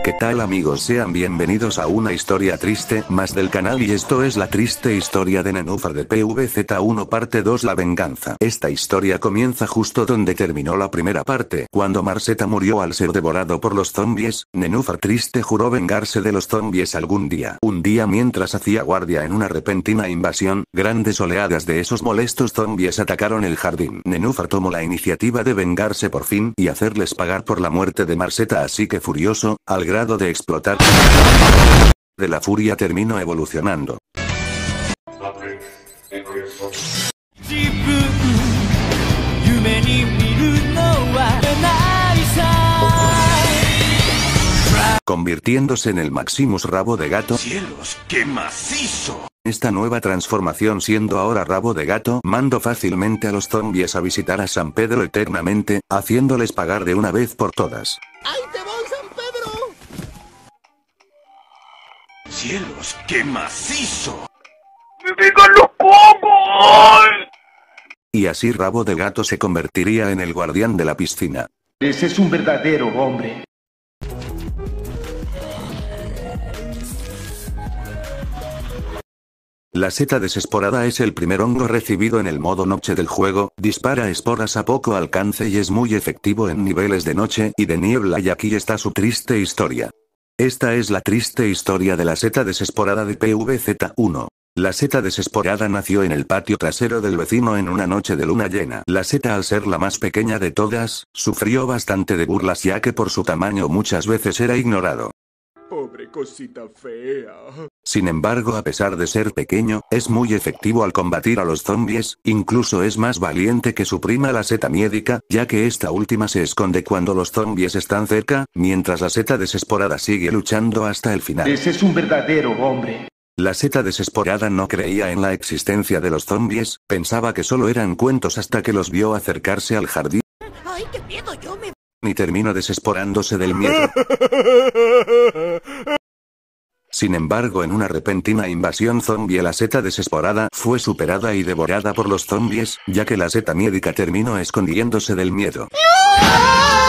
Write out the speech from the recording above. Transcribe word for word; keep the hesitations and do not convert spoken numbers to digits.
¿Qué tal amigos? Sean bienvenidos a una historia triste más del canal y esto es la triste historia de Nenúfar de P V Z uno parte dos La venganza. Esta historia comienza justo donde terminó la primera parte, cuando Marceta murió al ser devorado por los zombies. Nenúfar triste juró vengarse de los zombies algún día. Un día mientras hacía guardia en una repentina invasión, grandes oleadas de esos molestos zombies atacaron el jardín. Nenúfar tomó la iniciativa de vengarse por fin y hacerles pagar por la muerte de Marceta, así que furioso, al grado de explotar de la furia terminó evolucionando. Convirtiéndose en el Maximus Rabo de Gato. ¡Cielos, qué macizo! Esta nueva transformación, siendo ahora Rabo de Gato, mandó fácilmente a los zombies a visitar a San Pedro eternamente, haciéndoles pagar de una vez por todas. ¡Ahí te voy, San Pedro! ¡Cielos, qué macizo! ¡Díganlo cómo! Y así Rabo de Gato se convertiría en el guardián de la piscina. Ese es un verdadero hombre. La seta desesporada es el primer hongo recibido en el modo noche del juego, dispara esporas a poco alcance y es muy efectivo en niveles de noche y de niebla, y aquí está su triste historia. Esta es la triste historia de la seta desesporada de P V Z uno. La seta desesporada nació en el patio trasero del vecino en una noche de luna llena. La seta, al ser la más pequeña de todas, sufrió bastante de burlas ya que por su tamaño muchas veces era ignorado. Pobre cosita fea. Sin embargo, a pesar de ser pequeño, es muy efectivo al combatir a los zombies, incluso es más valiente que su prima la seta miédica, ya que esta última se esconde cuando los zombies están cerca, mientras la seta desesporada sigue luchando hasta el final. Ese es un verdadero hombre. La seta desesporada no creía en la existencia de los zombies, pensaba que solo eran cuentos hasta que los vio acercarse al jardín. ¡Ay, qué miedo! Yo me... Y terminó desesporándose del miedo. Sin embargo, en una repentina invasión zombie, la seta desesporada fue superada y devorada por los zombies, ya que la seta miédica terminó escondiéndose del miedo.